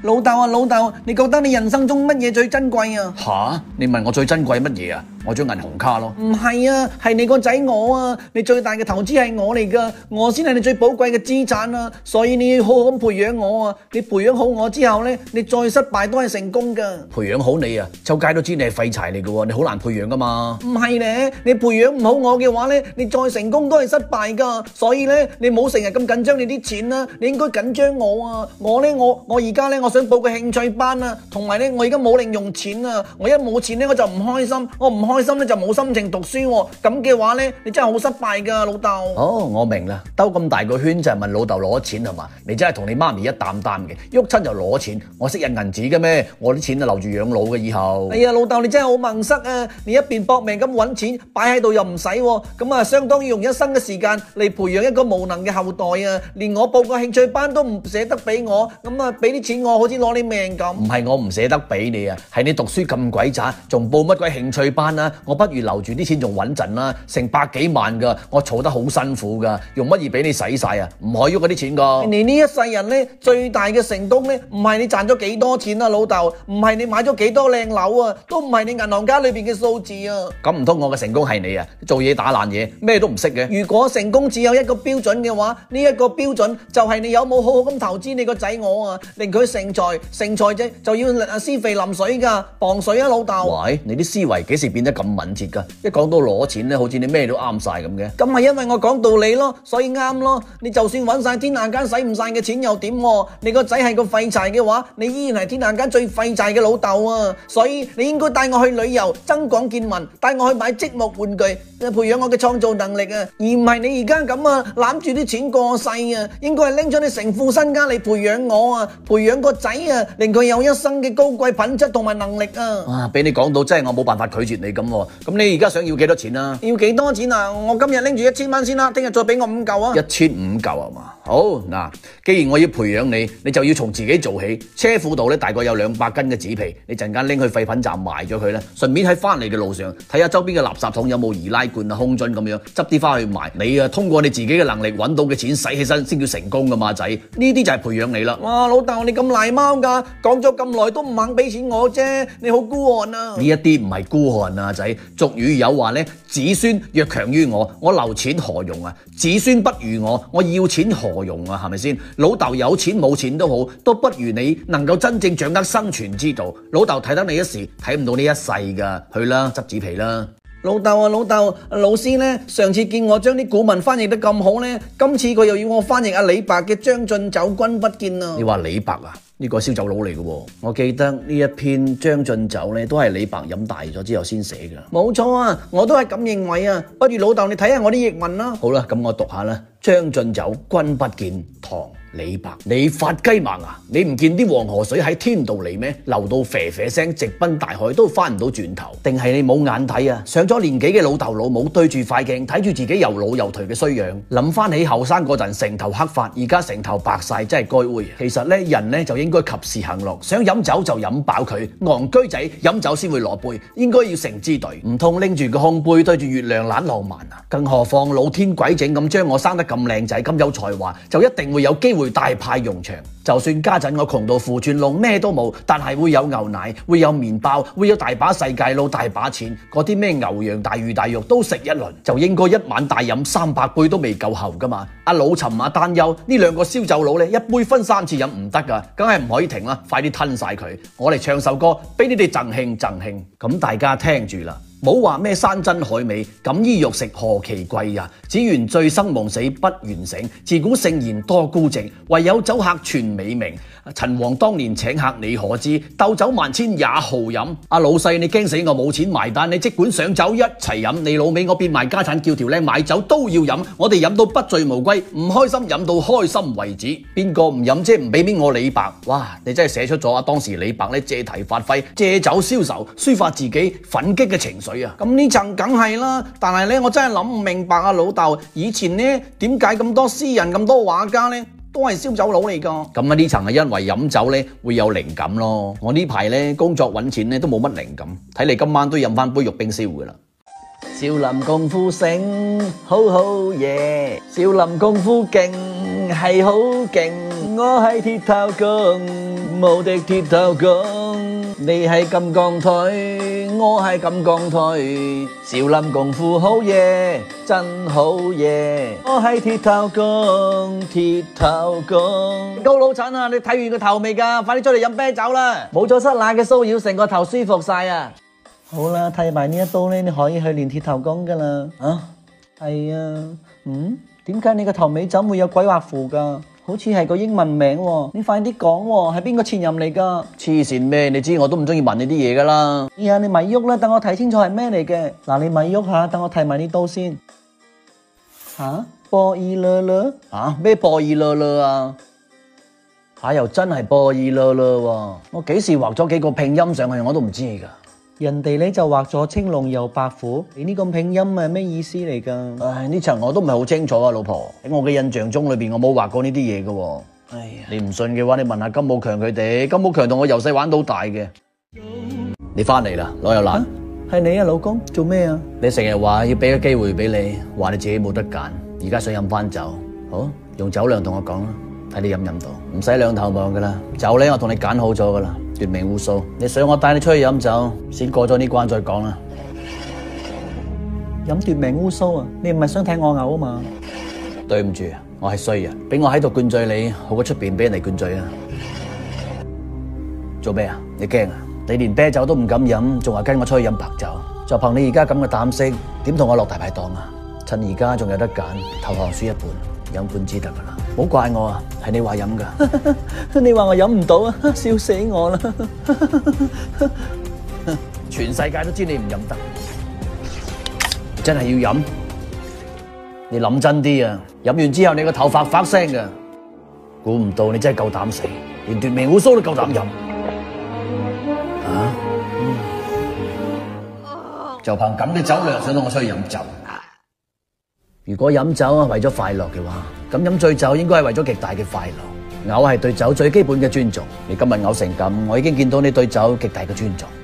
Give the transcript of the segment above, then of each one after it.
老豆啊老豆，你覺得你人生中乜嘢最珍貴啊？ 吓？你問我最珍貴乜嘢啊？我張銀行卡咯。 唔係啊，係你個仔我啊，你最大嘅投資係我嚟噶，我先係你最寶貴嘅資產啊，所以你要好好咁培養我啊，你培養好我之後呢，你再失敗都係成功噶。 培養好你啊，周街都知你係廢柴嚟嘅喎，你好難培養噶嘛。 唔係咧，你培養唔好我嘅話呢，你再成功都係失敗噶，所以呢，你唔好成日咁緊張你啲錢啦，你應該緊張我啊，我而家呢，我想報個興趣班啊，同埋呢，我而家冇零用錢啊，我一冇錢呢，我就唔開心，我唔開心呢，就冇心情讀書喎，咁嘅話呢，你真係好失敗噶，老豆。 哦，我明啦，兜咁大個圈就係問老豆攞錢係嘛？你真係同你媽咪一擔擔嘅，喐親就攞錢，我識印銀紙嘅咩？我啲錢就留住養老嘅以後。 哎呀，老豆你真係好盲塞啊！你一邊搏命咁揾錢，擺喺度又唔使喎，咁啊相當於用一生嘅時間嚟培養一個無能嘅後代啊！連我報個興趣班都唔捨得俾我，咁啊俾啲錢我好似攞你命咁。 唔係我唔捨得俾你啊，係你讀書咁鬼渣，仲報乜鬼興趣班啊？我不如留住啲錢仲穩陣啦，成百幾萬噶，我儲得好辛苦噶，用乜嘢俾你使晒啊？唔可以喐嗰啲錢噶。 你呢一世人呢，最大嘅成功呢，唔係你賺咗幾多錢啊，老豆，唔係你買咗幾多靚樓啊，都唔係你銀行卡裏邊嘅數字啊。 咁唔通我嘅成功係你啊？做嘢打爛嘢，咩都唔識嘅。 如果成功只有一個標準嘅話，呢一個標準就係你有冇好好咁投資你個仔我啊，令佢成才，成才啫就要施肥淋水噶，磅水啊，老豆。 喂，你啲思維幾時變得咁敏捷噶？一講到攞錢咧，好似你咩都啱晒咁嘅。 咁係因為我講道理咯，所以啱咯。你就算揾晒天下間使唔晒嘅錢又點喎？你個仔係個廢柴嘅話，你依然係天下間最廢柴嘅老豆啊！所以你應該帶我去旅遊，增廣見聞，帶我去買積木玩具，培養我嘅創造能力啊！而唔係你而家咁啊，攬住啲錢過世啊！應該係拎咗你成副身家嚟培養我啊，培養個仔啊，令佢有一生嘅高貴品質同埋能力啊！ 哇，俾你講到真係我冇辦法拒絕你咁喎。咁你而家想要幾多錢啊？ 要幾多錢啊？我今日拎住1000蚊先啦，聽日再俾我5嚿啊 ！1500嚿啊嘛？好嗱，既然我要培養你，你就要從自己做起。車庫度咧大概有200斤嘅紙皮，你陣間拎去廢品站賣咗佢咧，順便喺翻嚟嘅路上睇下周邊嘅垃圾桶有冇易拉罐啊、空樽咁樣，執啲翻去賣。你啊通過你自己嘅能力揾到嘅錢使起身先叫成功噶嘛仔，呢啲就係培養你啦。 哇，老豆你咁賴貓噶，講咗咁耐都唔肯俾錢我啫，你好孤寒啊！ 呢一啲唔係孤寒啊仔，俗語有話咧，子孫若強於我留錢何用啊？子孫不如我要錢何用啊？係咪先？老豆有錢冇錢都好，都不如你能夠真正掌握生存之道。老豆睇得你一時，睇唔到你一世噶。去啦，執紙皮啦。 老豆啊，老豆，老師呢，上次見我將啲古文翻譯得咁好呢，今次佢又要我翻譯阿李白嘅《將進酒，君不見》啊！ 你話李白啊？呢個燒酒佬嚟嘅喎，我記得呢一篇《將進酒》咧，都係李白飲大咗之後先寫嘅。 冇錯啊，我都係咁認為啊。不如老豆你睇下我啲譯文啦。 好啦，咁我讀下啦，《將進酒，君不見》唐。李白，你發雞盲啊？你唔見啲黃河水喺天度嚟咩？流到啡啡聲，直奔大海都翻唔到轉頭，定係你冇眼睇啊？上咗年紀嘅老豆老母對住塊鏡，睇住自己又老又頹嘅衰樣，諗翻起後生嗰陣成頭黑髮，而家成頭白晒，真係該煨。其實咧，人咧就應該及時行樂，想飲酒就飲飽佢，戇居仔飲酒先會攞杯，應該要成支隊，唔通拎住個空杯對住月亮懶浪漫啊？更何況老天鬼整咁將我生得咁靚仔咁有才華，就一定會有機會大派用場。就算家陣我窮到褲轉窿咩都冇，但係會有牛奶，會有麵包，會有大把世界路，大把錢，嗰啲咩牛羊大魚大肉都食一輪，就應該一晚大飲300杯都未夠喉噶嘛。阿老陳阿丹丘呢兩個燒酒佬咧，一杯分3次飲唔得噶，梗係唔可以停啦，快啲吞晒佢。我嚟唱首歌俾你哋贈慶贈慶，咁大家聽住啦。冇話咩山珍海味，錦衣玉食何其貴呀！只緣醉生夢死不願醒，自古聖賢多孤寂，唯有酒客傳美名。陳王當年請客你可知，鬥酒萬千也好飲。阿老細你驚死我冇錢埋單，你即管上酒一齊飲。你老味我變賣家產叫條靚買酒都要飲，我哋飲到不醉無歸，唔開心飲到開心為止。邊個唔飲啫？唔俾面我李白。哇！你真係寫出咗當時李白咧借題發揮，借酒消愁，抒發自己奮擊嘅情緒。咁呢層梗係啦，但係咧我真係諗唔明白啊，老豆以前呢點解咁多詩人咁多畫家呢都係燒酒佬嚟噶？咁啊呢層係因為飲酒咧會有靈感咯。我呢排咧工作揾錢咧都冇乜靈感，睇嚟今晚都飲翻杯玉冰燒噶啦。少林功夫醒，好好嘢！少林功夫勁係好勁，我係鐵頭功。 無敵鐵頭功，你係金剛腿，我係金剛腿，少林功夫好嘢，真好嘢。我係鐵頭功，鐵頭功。高老陳啊，你睇完個頭未㗎？快啲出嚟飲啤酒啦！冇咗塞奶嘅騷擾，成個頭舒服晒啊！ 好啦，剃埋呢一刀咧，你可以去練鐵頭功噶啦。啊，係啊，點解你個頭尾枕會有鬼畫符噶？好似係個英文名喎，你快啲講喎，係邊個前任嚟噶？ 黐線咩？你知我都唔中意問你啲嘢噶啦。 哎呀，你咪喐啦，等我睇清楚係咩嚟嘅。嗱，你咪喐下，等我剃埋呢刀先。吓，波爾勒勒？ 吓，咩波爾勒勒啊？吓，又真係波爾勒勒喎！我幾時畫咗幾個拼音上去我都唔知噶。 人哋咧就畫咗青龍遊白虎，你呢個拼音係咩意思嚟噶？ 唉，呢層我都唔係好清楚啊，老婆。喺我嘅印象中裏邊，我冇畫過呢啲嘢噶。 哎呀， 你唔信嘅話，你問下金武強佢哋。金武強同我由細玩到大嘅。你翻嚟啦，攞又難。 係你啊，老公，做咩啊？ 你成日話要俾個機會俾你，話你自己冇得揀，而家想飲翻酒，好用酒量同我講啦，睇你飲唔飲到，唔使兩頭望噶啦。酒咧我同你揀好咗噶啦。奪命烏蘇，你想我帶你出去飲酒，先過咗呢關再講啦。 飲奪命烏蘇啊？你唔係想睇我嘔啊嘛？ 對唔住，我係衰人，俾我喺度灌醉你，好過出邊俾人哋灌醉啊！做咩啊？你驚啊？你連啤酒都唔敢飲，仲話跟我出去飲白酒，就憑你而家咁嘅膽色，點同我落大牌檔啊？趁而家仲有得揀，投降輸一半，飲半支得噶啦。唔好怪我啊，係你話飲噶。 你話我飲唔到啊，笑死我啦！ 全世界都知你唔飲得，真係要飲。你諗真啲啊！飲完之後你個頭髮發聲噶，估唔到你真係夠膽死，連奪命烏蘇都夠膽飲。啊？就憑咁嘅酒量想到我出去飲酒？如果飲酒係為咗快樂嘅話，咁飲醉酒應該係為咗極大嘅快樂。嘔係對酒最基本嘅尊重。你今日嘔成咁，我已經見到你對酒極大嘅尊重。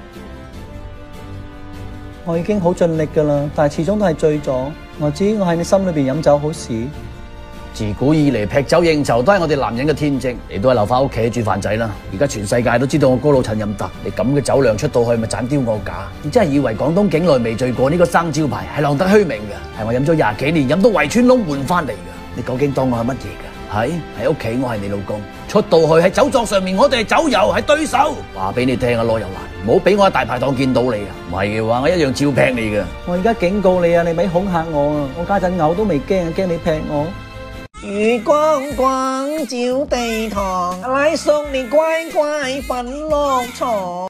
我已經好盡力噶啦，但係始終都係醉咗。我知我喺你心裏邊飲酒好屎。 自古以嚟劈酒應酬都係我哋男人嘅天職，你都係留翻屋企煮飯仔啦。而家全世界都知道我高老陳飲得，你咁嘅酒量出到去咪盞丟我架？你真係以為廣東境內未醉過呢個生招牌係浪得虛名嘅？係我飲咗20幾年，飲到圍穿窿換翻嚟嘅。你究竟當我係乜嘢㗎？喺屋企我係你老公，出到去喺酒桌上面我哋係酒友，係對手。話俾你聽啊，羅又蘭，唔好俾我喺大排檔見到你啊！唔係嘅話，我一樣照劈你㗎。 我而家警告你啊，你咪恐嚇我啊！我家陣嘔都未驚，驚你劈我。月光光照地堂，奶叔你乖乖瞓落床。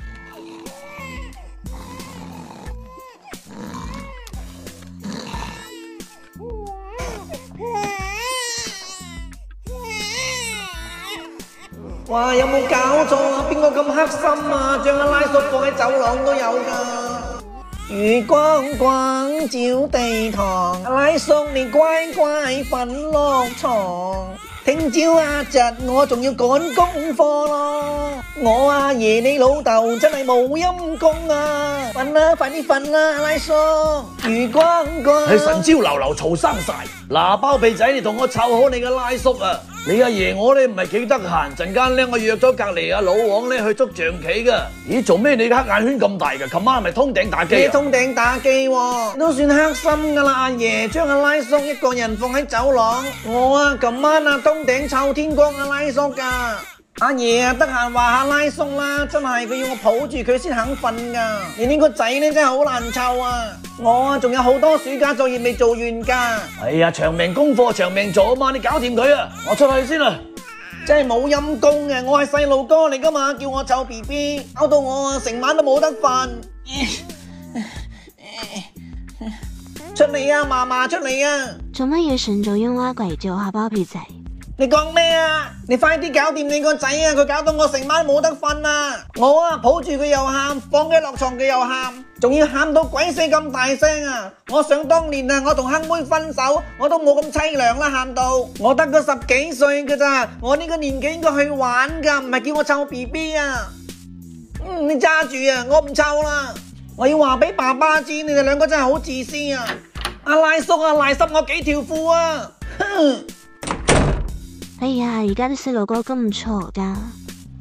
哇！有冇搞錯啊？邊個咁黑心啊？將阿拉叔放喺走廊都有㗎。月光光照地堂，拉叔你乖乖瞓落床。聽朝阿侄我仲要趕功課咯。我阿爺你老豆真係冇陰功啊！瞓啦，快啲瞓啦，拉叔。月光光係神招流流嘈生晒。嗱，包皮仔，你同我湊好你嘅拉叔啊！你阿爺我咧唔係幾得閒，陣間咧我約咗隔籬阿老王咧去捉象棋噶。咦，做咩你嘅黑眼圈咁大噶？琴晚係咪通頂打機啊？ 通頂打機喎，都算黑心噶啦。阿爺將阿拉叔一個人放喺走廊，我啊琴晚啊通頂湊天光阿拉叔噶。阿爺啊得閒話下拉叔啦，真係佢要我抱住佢先肯瞓噶。你呢個仔咧真係好難湊啊！我啊仲有好多暑假作業未做完噶。 哎呀，長命功課長命做啊嘛，你搞掂佢啊！我出去先啦。 真係冇陰功嘅，我係細路哥嚟噶嘛，叫我湊 BB，搞到我啊成晚都冇得瞓。出嚟啊，嫲嫲出嚟啊！ 做乜嘢順早用蛙鬼叫下包皮仔？ 你講咩啊？你快啲搞掂你個仔啊！佢搞到我成晚冇得瞓啊！我啊抱住佢又喊，放佢落床佢又喊，仲要喊到鬼死咁大聲啊！我想當年啊，我同坑妹分手，我都冇咁凄涼啦，喊到我得個10幾歲噶咋，我呢個年紀應該去玩噶，唔係叫我湊 BB 啊！你揸住啊，我唔湊啦！我要話俾爸爸知，你哋兩個真係好自私啊！阿賴叔啊，賴濕我幾條褲啊！哼！ 哎呀，而家啲細路哥咁嘈噶。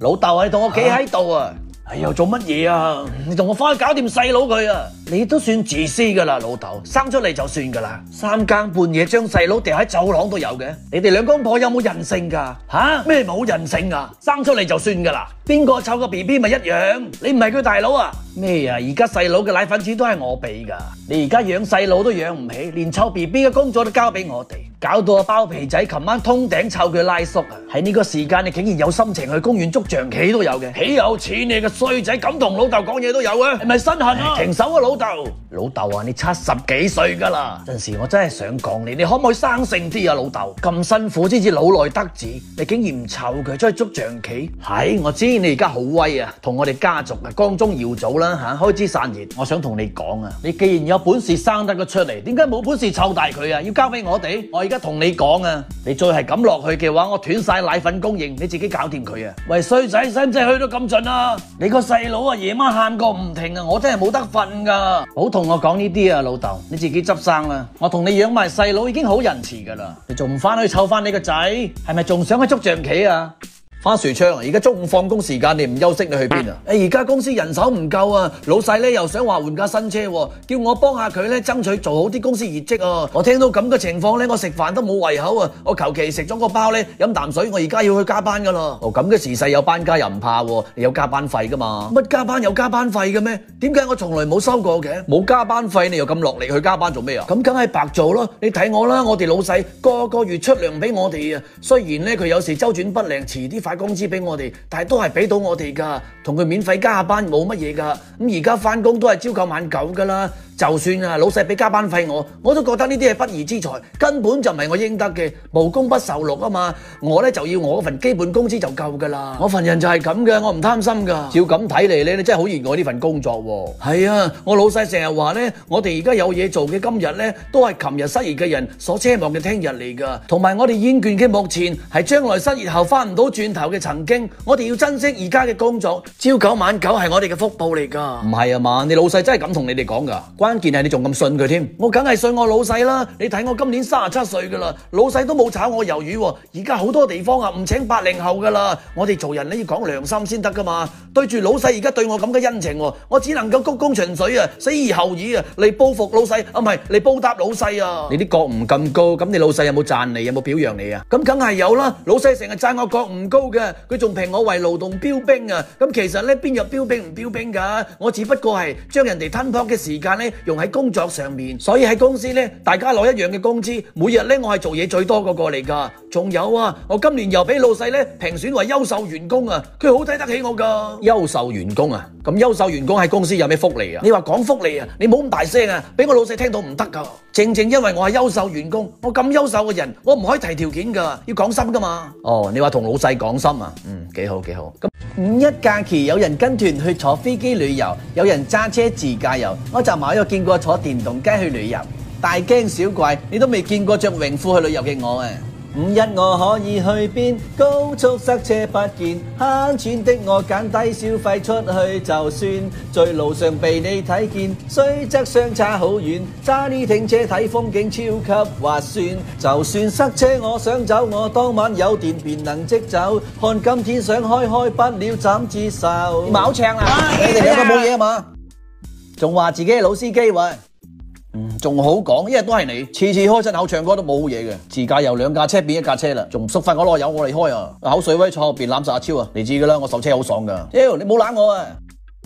老豆啊，你同我企喺度啊！哎呀，做乜嘢啊？你同我翻去搞掂細佬佢啊！你都算自私噶啦，老豆，生出嚟就算噶啦，三更半夜將細佬掉喺走廊都有嘅。你哋兩公婆有冇人性噶？吓咩冇人性啊？生出嚟就算噶啦，邊個湊個 BB 咪一樣？你唔係佢大佬啊？咩啊？而家細佬嘅奶粉錢都係我俾噶，你而家養細佬都養唔起，連湊 BB 嘅工作都交俾我哋，搞到阿包皮仔琴晚通頂湊佢拉叔啊！喺呢個時間你竟然有心情去公園捉象棋都有嘅，豈有此理嘅衰仔咁同老豆講嘢都有啊？係咪身痕啊？停手啊老豆！老豆啊，你70幾歲噶啦，陣時我真係想講你可唔可以生性啲啊？老豆咁辛苦先至老來得子，你竟然唔湊佢出去捉象棋？係我知你而家好威啊，同我哋家族啊光宗耀祖啦嚇，開枝散葉。我想同你講啊，你既然有本事生得佢出嚟，點解冇本事湊大佢啊？要交俾我哋。我而家同你講啊，你再係咁落去嘅話，我斷晒奶粉供應，你自己搞掂佢啊！喂衰仔，使唔使去到咁盡啊？你個細佬啊，夜晚喊個唔停啊，我真係冇得瞓噶。好同我講呢啲啊，老豆，你自己執生啦。我同你養埋細佬已經好仁慈噶啦，你仲唔翻去湊翻你個仔？係咪仲想去捉象棋啊？花樹昌，而家中午放工時間你唔休息，你去邊啊？而家公司人手唔夠啊，老細咧又想話換架新車喎，叫我幫下佢咧爭取做好啲公司業績啊！我聽到咁嘅情況咧，我食飯都冇胃口啊！我求其食咗個包咧，飲啖水，我而家要去加班噶啦！哦，咁嘅時勢有班加又唔怕喎，你有加班費噶嘛？乜加班有加班費嘅咩？點解我從來冇收過嘅？冇加班費，你又咁落力去加班做咩啊？咁梗係白做咯！你睇我啦，我哋老細個月出糧俾我哋啊！雖然咧佢有時周轉不靈，遲啲發工資俾我哋，但係都係俾到我哋噶，同佢免費加下班冇乜嘢噶。咁而家翻工都係朝九晚九噶啦。就算啊老細俾加班費我都覺得呢啲係不義之財，根本就唔係我應得嘅，無功不受祿啊嘛！我咧就要我份基本工資就夠噶啦，我份人就係咁嘅，我唔貪心噶。照咁睇嚟咧，你真係好熱愛呢份工作喎。係啊，我老細成日話咧，我哋而家有嘢做嘅今日咧，都係琴日失業嘅人所奢望嘅聽日嚟噶，同埋我哋厭倦嘅目前係將來失業後翻唔到轉頭嘅曾經，我哋要珍惜而家嘅工作，朝九晚九係我哋嘅福報嚟噶。唔係啊嘛，你老細真係咁同你哋講噶？關鍵係你仲咁信佢添，我梗係信我老細啦。你睇我今年37歲噶啦，老細都冇炒我魷魚喎。而家好多地方啊唔請80後噶啦，我哋做人咧要講良心先得噶嘛。對住老細而家對我咁嘅恩情，我只能夠鞠躬循水啊，死而後已啊，嚟報復老細啊，唔係嚟報答老細啊。你啲覺悟咁高，咁你老細有冇讚你，有冇表揚你啊？咁梗係有啦，老細成日讚我覺悟高嘅，佢仲評我為勞動標兵啊。咁其實咧邊有標兵唔標兵噶？我只不過係將人哋吞泡嘅時間咧用喺工作上面，所以喺公司咧，大家攞一樣嘅工資，每日咧我係做嘢最多嗰個嚟噶。仲有啊，我今年又俾老細咧評選為優秀員工啊，佢好睇得起我噶。優秀員工啊，咁優秀員工喺公司有咩福利啊？你話講福利啊，你冇咁大聲啊，俾我老細聽到唔得噶。正正因為我係優秀員工，我咁優秀嘅人，我唔可以提條件噶，要講心噶嘛。哦，你話同老細講心啊？幾好幾好。咁五一假期有人跟團去坐飛機旅遊，有人揸車自駕遊，我就冇有見過坐電動雞去旅遊。大驚小怪，你都未見過着泳褲去旅遊嘅我啊！五一我可以去邊？高速塞車不見，慳錢的我揀低消費出去就算。在路上被你睇見，雖則相差好遠，揸呢停車睇風景超級划算。就算塞車我想走，我當晚有電便能即走。看今天想開不了怎接受？冇唱啦！你哋兩個冇嘢啊嘛？仲話自己係老司機喎？仲好講，一日都係你，次次開親口唱歌都冇嘢嘅。自駕遊2架車變1架車啦，仲唔縮翻我攞油我嚟開啊！口水威坐後邊攬實阿超啊，你知噶啦，我手車好爽噶。屌，你冇攬我啊！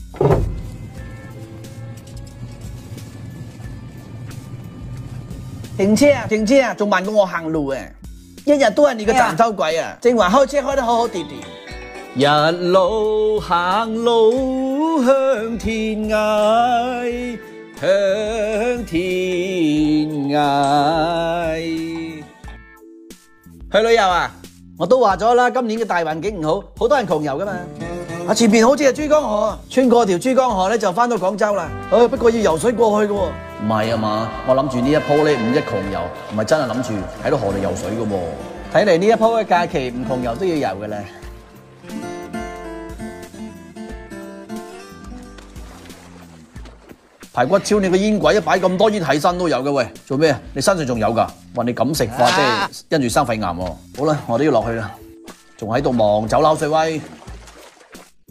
停車啊，停車啊，仲慢過我行路啊！一日都係你個賺偷鬼啊！正話開車開得好好地地，一路行路向天涯。向天涯。去旅遊啊！我都話咗啦，今年嘅大環境唔好，好多人窮遊噶嘛。前面好似係珠江河，穿過條珠江河咧就翻到廣州啦。不過要游水過去嘅喎。唔係啊嘛，我諗住呢一鋪咧五一窮遊，唔係真係諗住喺度河度游水嘅喎。睇嚟呢一鋪嘅假期唔窮遊都要游嘅啦。排骨超，你個煙鬼一擺咁多煙喺身都有嘅喂，做咩？你身上仲有㗎？哇！你咁食法即係因住生肺癌喎。好啦，我都要落去啦，仲喺度忙走撈水威。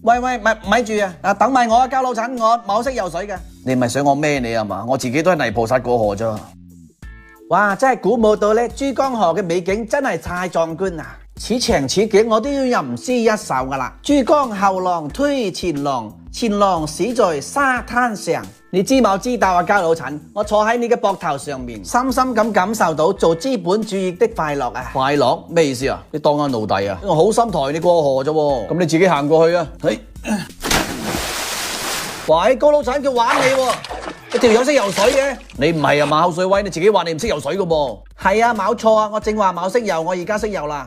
喂，咪住啊！等埋我啊，交老襯，我唔係好識游水嘅。 你唔係想我孭你啊嘛？我自己都係泥菩薩過河咋。 哇，真係估唔到咧！珠江河嘅美景真係太壯觀啦！此情此景我都要吟詩一首噶啦。珠江後浪推前浪，前浪駛在沙灘上。你知冇知道啊，交老襯？我坐喺你嘅膊頭上面，深深咁感受到做資本主義的快樂啊！ 快樂咩意思啊？你當我奴隸啊？我好心抬你過河咋喎？咁你自己行過去啊！ 喂，高老襯佢玩你喎！你條友識游水嘅？ 你唔係啊嘛，口水威，你自己話你唔識游水噶噃？ 係啊，冇錯啊，我正話冇識游，我而家識游啦。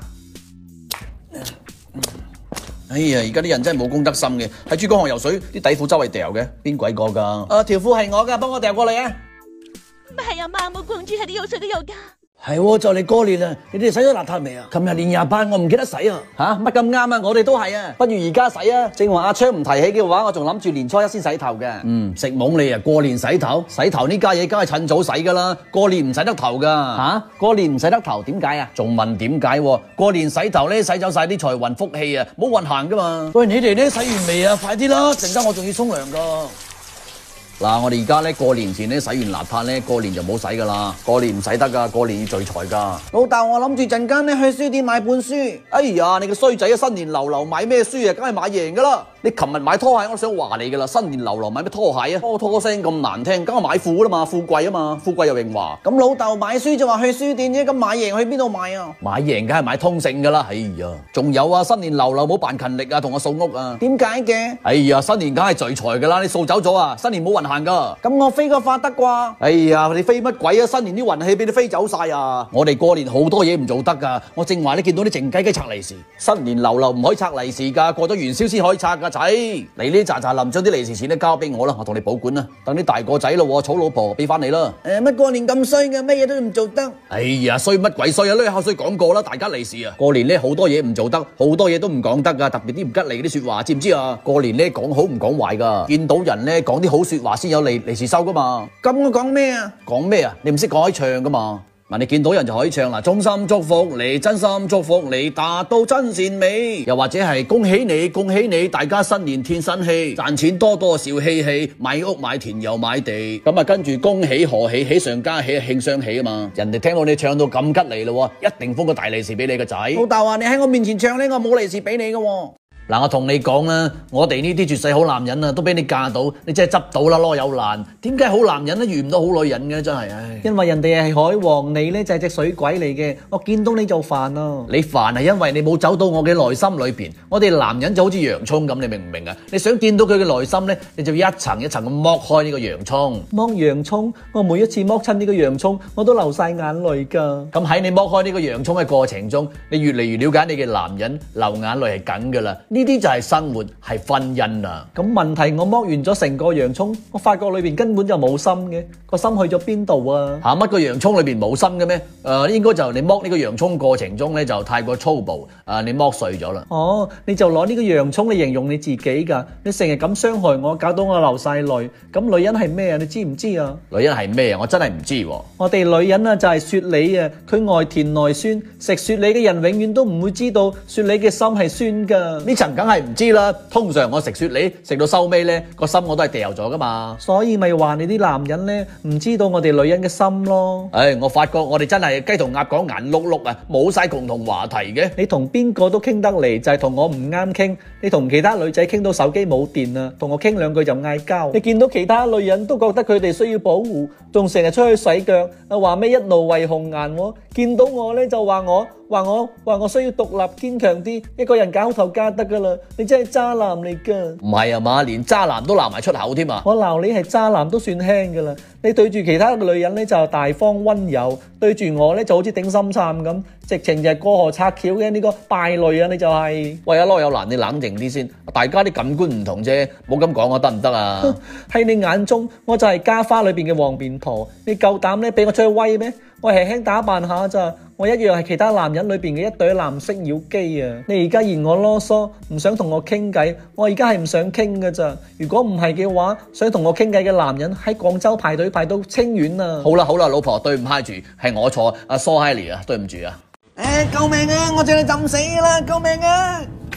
哎呀，而家啲人真係冇公德心嘅，喺珠江河游水，啲底褲周圍掉嘅，邊鬼個㗎？ 條褲係我㗎，幫我掉過嚟啊！ 係啊嘛，冇光豬喺啲游水都有㗎。 係喎，就嚟過年啦，你哋洗咗邋遢未啊？琴日年廿八，我唔記得洗啊！吓，乜咁啱啊？我哋都係啊，不如而家洗啊！正話阿昌唔提起嘅話，我仲諗住年初一先洗頭嘅。 食懵你啊！過年洗頭，洗頭呢家嘢梗係趁早洗噶啦，過年唔洗得頭噶。 吓，過年唔洗得頭，點解啊？ 仲問點解？過年洗頭咧，洗走晒啲財運福氣啊，冇運行噶嘛。 喂，你哋咧洗完未啊？快啲啦，陣間我仲要沖涼噶。 嗱，我哋而家咧過年前咧洗完邋遢咧，過年就冇洗噶啦。過年唔洗得噶，過年要聚財噶。 老豆，我諗住陣間咧去書店買本書。 哎呀，你個衰仔啊！新年流流買咩書啊？梗係買贏噶啦！你琴日買拖鞋，我都想話你噶啦。新年流流買咩拖鞋啊？拖聲咁難聽，梗係買褲啦嘛，富貴啊嘛，富貴又榮華。 咁老豆買書就話去書店啫，咁買贏去邊度買啊？ 買贏梗係買通勝噶啦。哎呀，仲有啊，新年流流冇扮勤力啊，同我掃屋啊。 點解嘅？ 哎呀，新年梗係聚財噶啦，你掃走咗啊，新年冇運行噶。 咁我飛個發得啩？ 哎呀，你飛乜鬼啊？新年啲運氣俾你飛走晒啊！我哋過年好多嘢唔做得噶。我正話你見到啲靜雞雞拆利是，新年流流唔可以拆利是噶，過咗元宵先可以拆噶仔。你呢喳喳林將啲利是錢咧交俾我啦，我同你保管啦。等啲大個仔咯，娶老婆俾翻你啦。 乜過年咁衰嘅，乜嘢都唔做得。 哎呀，衰乜鬼衰啊！呢口水講過啦，大家利是啊。過年咧好多嘢唔做得，好多嘢都唔講得噶，特別啲唔吉利啲說話，知唔知啊？過年咧講好唔講壞噶，見到人咧講啲好說話先有利是收噶嘛。 咁我講咩啊？ 講咩啊？你唔識講可以唱噶嘛？嗱，你見到人就可以唱啦，衷心祝福你，真心祝福你，達到真善美。又或者係恭喜你，恭喜你，大家新年添新氣，賺錢多多少嬉戲，買屋買田又買地。咁啊，跟住恭喜賀喜，喜上加喜，慶雙喜啊嘛。人哋聽到你唱到咁吉利咯，一定封個大利是俾你個仔。 老豆啊，你喺我面前唱呢，我冇利是俾你噶。 嗱，我同你講啦，我哋呢啲絕世好男人啊，都俾你嫁到，你真係執到啦，囉有難。點解好男人都遇唔到好女人嘅？真係，唉！ 因為人哋係海王，你呢就係隻水鬼嚟嘅。我見到你就煩啊！ 你煩係因為你冇走到我嘅內心裏邊。我哋男人就好似洋葱咁，你明唔明啊？你想見到佢嘅內心呢，你就要一層一層咁剝開呢個洋葱。 剝洋葱，我每一次剝親呢個洋葱，我都流晒眼淚噶。 咁喺你剝開呢個洋葱嘅過程中，你越嚟越了解你嘅男人，流眼淚係梗噶啦。呢啲就係生活，係婚姻啊！ 咁問題我剝完咗成個洋葱，我發覺裏邊根本就冇心嘅，個心去咗邊度啊？ 嚇乜個洋葱裏邊冇心嘅咩？應該就你剝呢個洋葱過程中咧就太過粗暴，你剝碎咗啦。 哦，你就攞呢個洋葱嚟形容你自己㗎？你成日咁傷害我，搞到我流晒淚。咁女人係咩啊？你知唔知啊？ 女人係咩啊？我真係唔知喎。 我哋女人啊就係雪梨啊，佢外甜內酸，食雪梨嘅人永遠都唔會知道雪梨嘅心係酸㗎。 呢層梗係唔知啦。通常我食雪梨食到收尾咧，個心我都係掉咗噶嘛。 所以咪話你啲男人咧唔知道我哋女人嘅心咯。 唉，我發覺我哋真係雞同鴨講眼碌碌啊，冇晒共同話題嘅。 你同邊個都傾得嚟，就係同我唔啱傾。你同其他女仔傾到手機冇電啊，同我傾兩句就嗌交。你見到其他女人都覺得佢哋需要保護，仲成日出去洗腳啊，話咩一怒為紅顏喎。見到我咧就話我需要獨立堅強啲，一個人搞好頭家得噶啦。你真係渣男嚟噶。 唔係啊嘛，連渣男都鬧埋出口添啊。 我鬧你係渣男都算輕噶啦。你對住其他女人咧就大方溫柔，對住我咧就好似頂心杉咁，直情就係過河拆橋嘅呢個敗類啊！你就係。 喂，阿羅有蘭，你冷靜啲先，大家啲感官唔同啫，冇咁講啊，得唔得啊？ 喺你眼中，我就係家花裏邊嘅黃面婆，你夠膽咧俾我出去威咩？我輕輕打扮下咋，我一樣係其他男人裏邊嘅一對藍色妖姬啊！你而家嫌我囉嗦，唔想同我傾偈，我而家係唔想傾噶咋。如果唔係嘅話，想同我傾偈嘅男人喺廣州排隊排到清遠啊！ 好啦，老婆對唔住，係我錯，阿蘇嗨尼啊，對唔住啊！ 救命啊！我將你浸死啦！救命啊！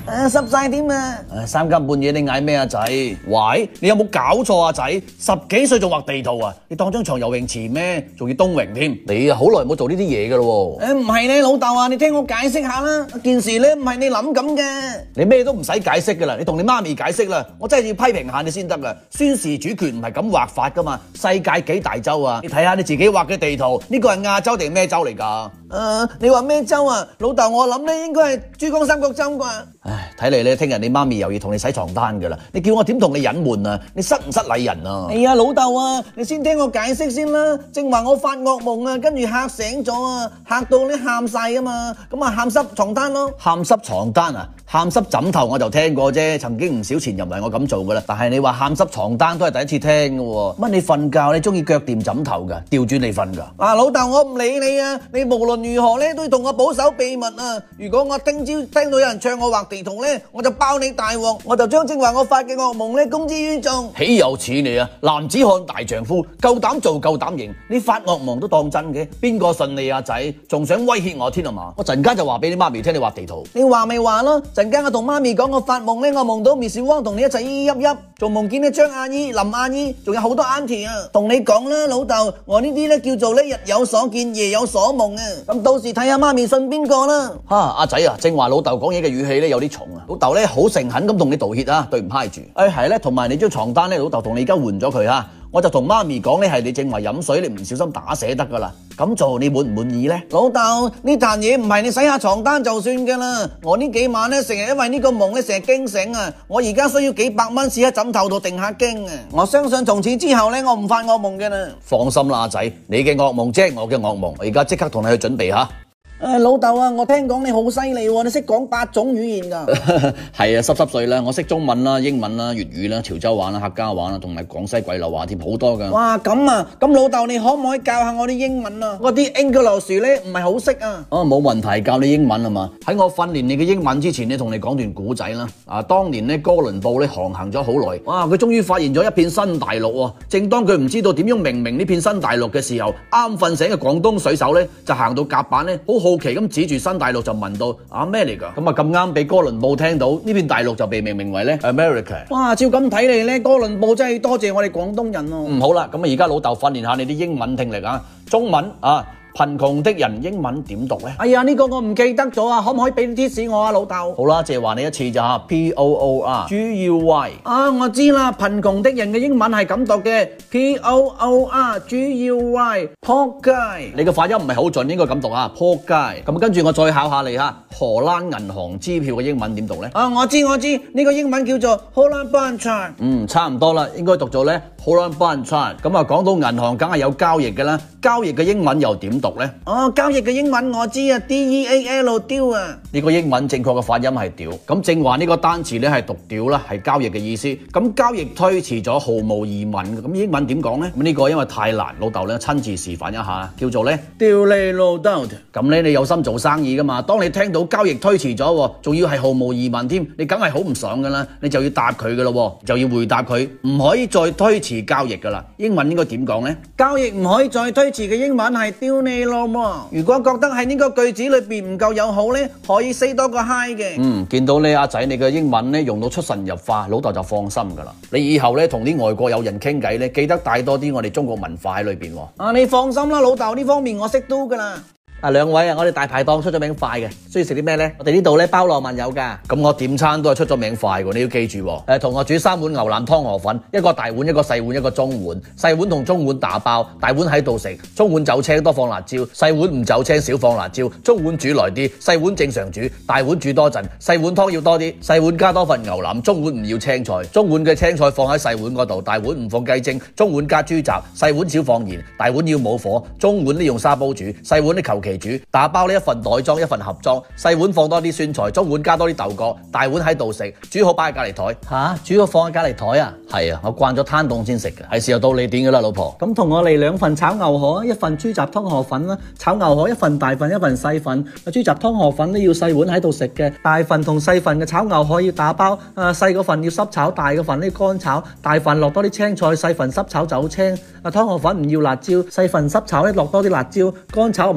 濕晒添啊！ 三更半夜你嗌咩啊仔？喂，你有冇搞錯啊仔？10幾歲仲畫地圖啊？你當張床游泳池咩？仲要冬泳添？你啊好耐冇做呢啲嘢噶咯喎！ 唔係你老豆啊，你聽我解釋下啦，件事咧唔係你諗咁嘅。 你咩都唔使解釋噶啦，你同你媽咪解釋啦，我真係要批評下你先得噶。宣示主權唔係咁畫法噶嘛，世界幾大洲啊？你睇下你自己畫嘅地圖，呢個係亞洲定咩洲嚟㗎？ 你話咩洲啊？老豆，我諗咧應該係珠江三角洲啩。 唉，睇嚟咧，聽日你媽咪又要同你洗床單噶啦，你叫我點同你隱瞞啊？你失唔失禮人啊？ 哎呀，老豆啊，你先聽我解釋先啦。正話我發噩夢啊，跟住嚇醒咗啊，嚇到你喊晒啊嘛，咁啊喊濕床單咯。 喊濕床單啊？喊濕枕頭我就聽過啫，曾經唔少前任為我咁做噶啦。但係你話喊濕床單都係第一次聽噶喎。乜你瞓覺你中意腳掂枕頭噶，調轉你瞓噶？ 老豆，我唔理你啊，你無論如何咧都要同我保守秘密啊。如果我聽朝聽到有人唱我畫地圖咧，我就包你大鑊，我就將正話我發嘅噩夢咧公之於眾。 豈有此理啊！男子漢大丈夫，夠膽做夠膽認，你發噩夢都當真嘅？邊個信你啊仔？仲想威脅我添啊嘛？我陣間就話俾你媽咪聽你畫地圖。 你話咪話咯，陣間我同媽咪講我發夢咧，我夢到滅小汪同你一齊依依泣泣，仲夢見咧張阿姨、林阿姨，仲有好多 auntie 啊。同你講啦，老豆，我呢啲咧叫做咧日有所見，夜有所夢啊。咁到時睇下媽咪信邊個啦。 阿仔啊，正話老豆講嘢嘅語氣咧有啲重啊。老豆咧好誠懇咁同你道歉啊，對唔嗨住。係咧，同埋你張床單咧，老豆同你而家換咗佢啊。我就同媽咪講咧，係你正話飲水，你唔小心打瀉得噶啦。咁做你滿唔滿意呢？ 老豆，呢壇嘢唔係你洗下床單就算噶啦。我呢幾晚咧成日因為呢個夢咧成日驚醒啊。我而家需要幾百蚊試喺枕頭度定下驚啊。我相信從此之後咧，我唔發噩夢嘅啦。 放心啦，阿仔，你嘅噩夢即係我嘅噩夢，我而家即刻同你去準備吓。 老豆啊，我聽講你好犀利喎，你識講8種語言㗎。 係啊，濕碎啦，我識中文啦、英文啦、粵語啦、潮州話啦、客家話啦，同埋廣西鬼佬話添，好多㗎。 哇，咁啊，咁老豆你可唔可以教下我啲英文啊？我啲 English 咧唔係好識啊。 冇問題，教你英文啊嘛。喺我訓練你嘅英文之前，你同你講段古仔啦。當年咧哥倫布咧航行咗好耐，哇，佢終於發現咗一片新大陸喎。正當佢唔知道點樣命名呢片新大陸嘅時候，啱瞓醒嘅廣東水手咧就行到甲板咧，好好奇咁指住新大陸就問到咩嚟㗎？咁啊咁啱俾哥倫布聽到呢片大陸就被命名為咧 America。 哇！照咁睇嚟咧，哥倫布真係多謝我哋廣東人咯。 好啦，咁啊而家老豆訓練下你啲英文聽力啊，中文啊。貧窮的人英文點讀呢？ 哎呀，呢個我唔記得咗啊，可唔可以俾啲貼士我啊，老豆？ 好啦，借話你一次咋 P-O-O-R-G-U-Y。 我知啦，貧窮的人嘅英文係咁讀嘅 P-O-O-R-G-U-Y， 仆街。 你個發音唔係好準，應該咁讀啊，仆街。咁跟住我再考下你吓，荷蘭銀行支票嘅英文點讀呢？ 我知，呢個英文叫做 Holland Bankkaart。 差唔多啦，應該讀做咧 Holland Bankkaart。咁啊，講到銀行，梗係有交易嘅啦，交易嘅英文又點讀呢？ 交易嘅英文我知啊 ，D-E-A-L 丟啊。 呢個英文正確嘅發音係屌。咁正話呢個單詞咧係讀屌啦，係交易嘅意思。咁交易推遲咗，毫無疑問。咁英文點講呢？咁呢個因為太難，老豆咧親自示範一下，叫做咧屌你老豆。 咁咧你有心做生意噶嘛？當你聽到交易推遲咗，仲要係毫無疑問添，你梗係好唔爽噶啦，你就要答佢噶咯，就要回答佢，唔可以再推遲交易噶啦。英文應該點講呢？ 交易唔可以再推遲嘅英文係屌你老母。如果覺得喺呢個句子裏邊唔夠友好咧，可以 say 多個 hi 嘅。 見到你阿仔你嘅英文咧用到出神入化，老豆就放心噶啦。你以後咧同啲外國友人傾偈咧，記得帶多啲我哋中國文化喺裏邊。 你放心啦，老豆，呢方面我識都噶啦。 兩位啊，我哋大排檔出咗名快嘅，需要食啲咩呢？我哋呢度咧包羅萬有噶。咁我點餐都係出咗名快嘅，你要記住。同我煮3碗牛腩湯河粉，一個大碗，一個細碗，一個中碗。細碗同中碗打包，大碗喺度食。中碗走青多放辣椒，細碗唔走青少放辣椒。中碗煮耐啲，細碗正常煮，大碗煮多陣。細碗湯要多啲，細碗加多份牛腩。中碗唔要青菜，中碗嘅青菜放喺細碗嗰度，大碗唔放雞精。中碗加豬雜，細碗少放鹽，大碗要冇火。中碗呢用砂煲煮，細碗呢求其煮，打包呢一份袋裝，一份盒裝，細碗放多啲酸菜，中碗加多啲豆角，大碗喺度食，煮好擺喺隔離台。 煮好放喺隔離台啊？ 係啊，我慣咗攤檔先食嘅，係時候到你點噶啦，老婆。 咁同我嚟2份炒牛河，一份豬雜湯河粉啦。炒牛河一份大份，一份細份。豬雜湯河粉都要細碗喺度食嘅，大份同細份嘅炒牛河要打包。細嗰份要濕炒，大嗰份呢乾炒。大份落多啲青菜，細份濕炒走青。湯河粉唔要辣椒，細份濕炒咧落多啲辣椒，乾炒唔落蒜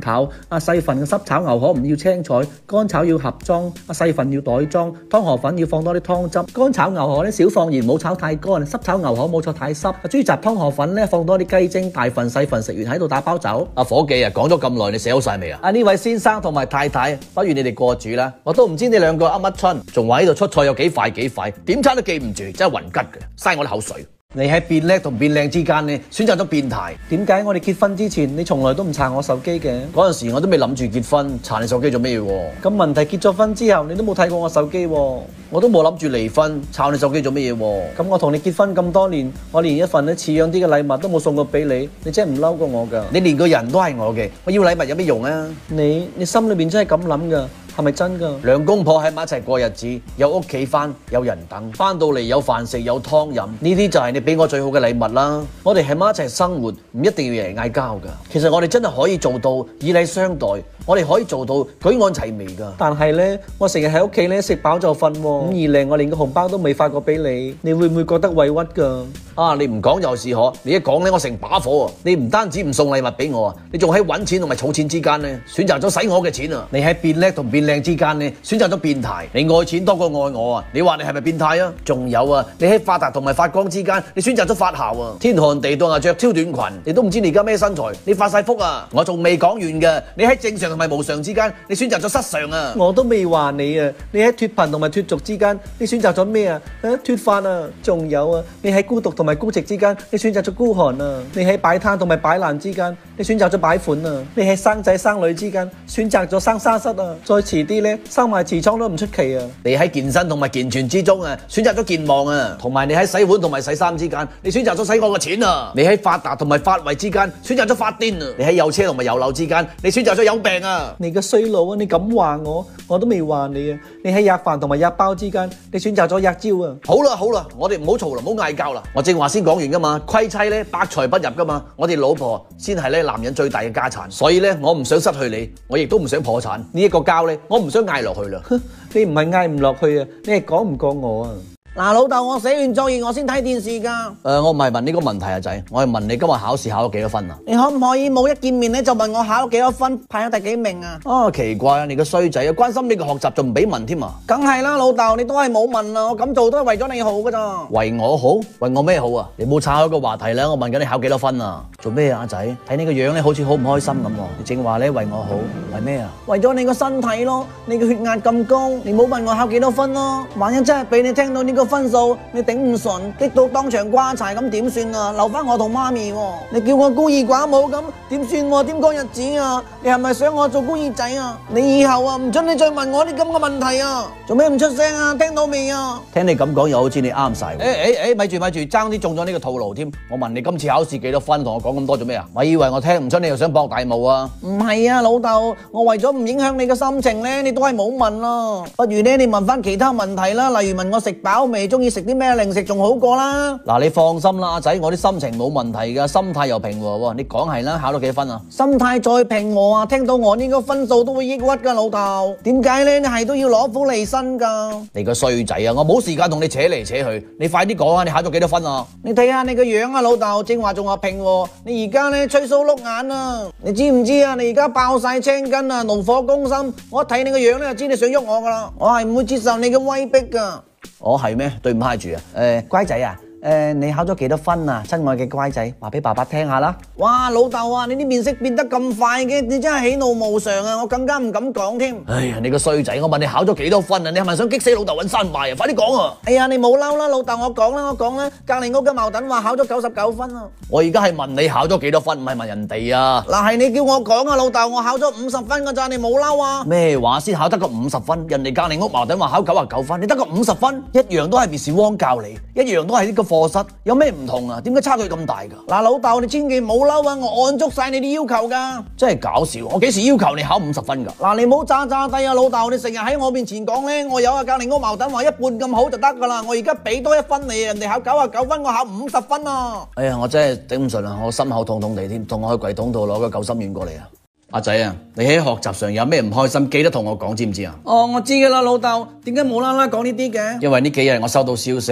跑，細份嘅濕炒牛河唔要青菜，乾炒要盒裝，細份要袋裝，湯河粉要放多啲湯汁，乾炒牛河咧少放鹽，冇炒太乾，濕炒牛河冇炒太濕，豬雜湯河粉咧放多啲雞精，大份細份食完喺度打包走。伙計啊，講咗咁耐，你寫好晒未啊？呢位先生同埋太太，不如你哋過主啦，我都唔知你兩個噏乜春，仲話喺度出菜有幾快，點餐都記唔住，真係暈吉嘅，嘥我啲口水。你喺變叻同變靚之間呢，選擇咗變態。點解我哋結婚之前，你從來都唔查我手機嘅？嗰陣時我都未諗住結婚，查你手機做咩喎？咁問題結咗婚之後，你都冇睇過我手機喎。我都冇諗住離婚，查你手機做咩嘢喎？咁我同你結婚咁多年，我連一份似樣啲嘅禮物都冇送過俾你，你真係唔嬲過我㗎？你連個人都係我嘅，我要禮物有咩用啊？你心裏邊真係咁諗㗎？係咪真㗎？兩公婆喺埋一齊過日子，有屋企返，有人等，返到嚟有飯食有湯飲，呢啲就係你俾我最好嘅禮物啦。我哋喺埋一齊生活，唔一定要嚟嗌交㗎。其實我哋真係可以做到以禮相待，我哋可以做到舉案齊眉㗎。但係呢，我成日喺屋企呢食飽就瞓喎，咁而令我連個紅包都未發過俾你，你會唔會覺得委屈㗎？你唔講又是可，你一講呢，我成把火啊！你唔單止唔送禮物俾我啊，你仲喺揾錢同埋儲錢之間呢，選擇咗使我嘅錢啊！你喺變叻同變靚之間呢，選擇咗變態。你愛錢多過愛我啊！你話你係咪變態啊？仲有啊，你喺發達同埋發光之間，你選擇咗發姣啊！天寒地凍啊，着超短裙，你都唔知你而家咩身材，你發晒福啊！我仲未講完嘅，你喺正常同埋無常之間，你選擇咗失常啊！我都未話你啊，你喺脫貧同埋脫俗之間，你選擇咗咩啊？脫髮啊！仲有啊，你喺孤獨同埋孤寂之間，你選擇咗孤寒啊！你喺擺攤同埋擺爛之間，你選擇咗擺款啊！你喺生仔生女之間，選擇咗生沙虱啊！再遲啲呢，生埋痔瘡都唔出奇啊！你喺健身同埋健全之中啊，選擇咗健忘啊！同埋你喺洗碗同埋洗衫之間，你選擇咗使我嘅錢啊！你喺發達同埋發圍之間，選擇咗發癲啊！你喺有車同埋有樓之間，你選擇咗有病啊！你個衰佬啊！你咁話我都未話你啊！你喺吔飯同埋吔包之間，你選擇咗吔蕉啊！好啦，我哋唔好嘈啦，唔好嗌交啦！我正話先講完噶嘛，虧妻咧百財不入噶嘛，我哋老婆先係咧男人最大嘅家產，所以咧我唔想失去你，我亦都唔想破產，呢一個交咧我唔想嗌落去啦。你唔係嗌唔落去啊，你係講唔過我啊。 老豆，我寫完作業我先睇電視㗎。 我唔係問呢個問題啊仔，我係問你今日考試考咗幾多分啊？ 你可唔可以冇一見面咧就問我考咗幾多分，排咗第幾名啊？ 奇怪啊，你個衰仔啊，關心你個學習仲唔俾問添啊？ 梗係啦，老豆，你都係冇問啊，我咁做都係為咗你好㗎咋。 為我好？為我咩好啊？你冇岔開個話題啦，我問緊你考幾多分啊？做咩啊，阿仔？睇你個樣咧，好似好唔開心咁喎。你正話咧為我好，為咩啊？ 為咗你個身體咯，你個血壓咁高，你冇問我考幾多分咯。萬一真係俾你聽到呢個分數，你頂唔順，激到當場瓜柴咁點算啊？留翻我同媽咪喎，你叫我孤兒寡母咁點算喎？點過日子啊？你係咪想我做孤兒仔啊？你以後啊唔准你再問我啲咁嘅問題啊！做咩唔出聲啊？聽到未啊？ 聽你咁講又好似你啱晒。咪住，爭啲中咗呢個套路添。我問你今次考試幾多分，同我講咁多做咩啊？我以為我聽唔出你又想博大霧啊？ 唔係啊，老豆，我為咗唔影響你嘅心情咧，你都係冇問咯。不如咧，你問翻其他問題啦，例如問我食飽未，中意食啲咩零食仲好過啦。 嗱，你放心啦，阿仔，我啲心情冇問題噶，心態又平和喎。你講係啦，考到幾分啊？ 心態再平和啊，聽到我呢個分數都會抑鬱噶，老豆。點解咧？你係都要攞苦離身噶？ 你個衰仔啊！我冇時間同你扯嚟扯去，你快啲講啊！你考咗幾多分啊？ 你睇下你個樣啊，老豆，正話仲話平和，你而家咧吹鬚碌眼啊！你知唔知啊？你而家爆晒青筋啊，怒火攻心！我一睇你個樣咧，就知你想喐我噶啦！我係唔會接受你嘅威逼噶。 係咩？對唔住啊！乖仔啊！你考咗幾多分啊？親愛嘅乖仔，話俾爸爸聽下啦。 哇，老豆啊，你啲面色變得咁快嘅，你真係喜怒無常啊！我更加唔敢講添。 哎呀，你個衰仔，我問你考咗幾多分啊？你係咪想激死老豆揾山賣啊？快啲講啊！ 哎呀，你冇嬲啦，老豆，我講啦，隔籬屋嘅茅躉話考咗99分啊！ 我而家係問你考咗幾多分，唔係問人哋啊。 嗱，係你叫我講啊，老豆，我考咗50分㗎咋，你冇嬲啊？ 咩話先考得個50分？人哋隔籬屋茅躉話考99分，你得個50分，一樣都係 Miss Wong 教你，一樣都係呢個課室，有咩唔同啊？點解差距咁大㗎？ 嗱，老豆，你千祈唔好嬲啊！我按足晒你啲要求㗎。 真係搞笑，我幾時要求你考50分㗎？ 嗱，你唔好詐詐低啊，老豆！你成日喺我面前講咧，我有隔籬屋茅躉話一半咁好就得㗎啦。我而家俾多1分你，人哋考99分，我考50分啊！ 哎呀，我真係頂唔順啊！我心口痛痛地添，同我去櫃桶度攞個救心丸過嚟啊！阿仔啊，你喺學習上有咩唔開心，記得同我講，知唔知啊？ 我知㗎啦，老豆。點解冇啦啦講呢啲嘅？ 因為呢幾日我收到消息，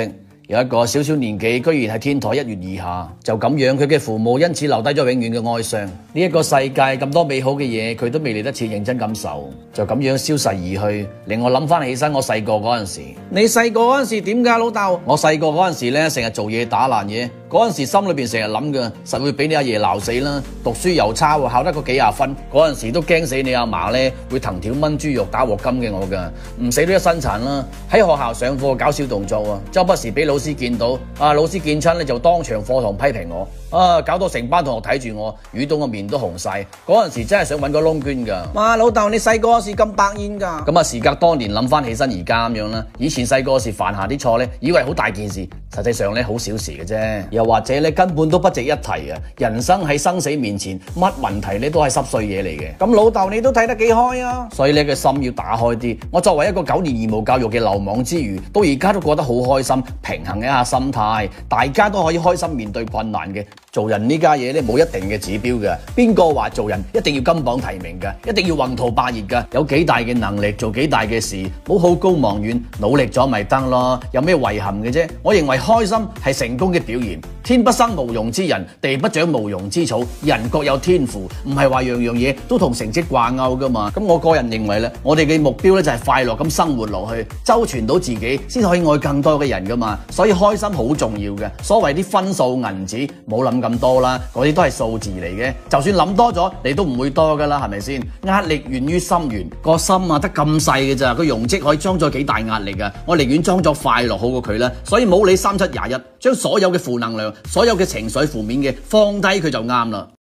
有一個小小年紀居然喺天台一躍而下，就咁樣佢嘅父母因此留低咗永遠嘅哀傷。呢一個世界咁多美好嘅嘢，佢都未嚟得切認真感受，就咁樣消逝而去，令我諗翻起身我細個嗰陣時。 你細個嗰陣時點㗎，老豆？ 我細個嗰陣時咧，成日做嘢打爛嘢，嗰陣時心裏邊成日諗嘅，實會俾你阿爺鬧死啦。讀書又差喎，考得個幾廿分，嗰陣時都驚死你阿嫲咧會藤條炆豬肉打鑊金嘅我㗎，唔死都一身殘啦。喺學校上課搞小動作啊，周不時俾老師見到，老師見親咧就當場課堂批評我，搞到成班同學睇住我，瘀到我面都紅晒。嗰陣時真係想搵個窿捐㗎。 哇，老豆你細個嗰時咁百厭㗎？ 咁啊，時隔多年諗翻起身而家咁樣啦，以前細個時犯下啲錯咧，以為好大件事，實際上咧好小事嘅啫，又或者咧根本都不值一提啊！人生喺生死面前，乜問題咧都係濕碎嘢嚟嘅。 咁老豆你都睇得幾開啊？ 所以你嘅心要打開啲。我作為一個9年義務教育嘅流氓之餘，到而家都過得好開心，平衡一下心態，大家都可以開心面對困難嘅。做人呢家嘢咧冇一定嘅指標嘅，邊個話做人一定要金榜題名㗎，一定要宏圖霸業㗎？有幾大嘅能力做幾大嘅事，冇好高望遠，努力咗咪得咯？有咩遺憾嘅啫？我認為開心係成功嘅表現。天不生無用之人，地不長無用之草。人各有天賦，唔係話樣樣嘢都同成績掛鈎噶嘛。咁我個人認為咧，我哋嘅目標咧就係快樂咁生活落去，周全到自己，先可以愛更多嘅人噶嘛。所以開心好重要嘅。所謂啲分數銀紙，冇諗咁多啦，嗰啲都係數字嚟嘅。就算諗多咗，你都唔會多噶啦，係咪先？壓力源於心源，個心啊得咁細嘅咋，個容積可以裝咗幾大壓力啊！我寧願裝咗快樂好過佢啦。所以冇理3721，將所有嘅負能量、所有嘅情緒負面嘅放低佢就啱啦。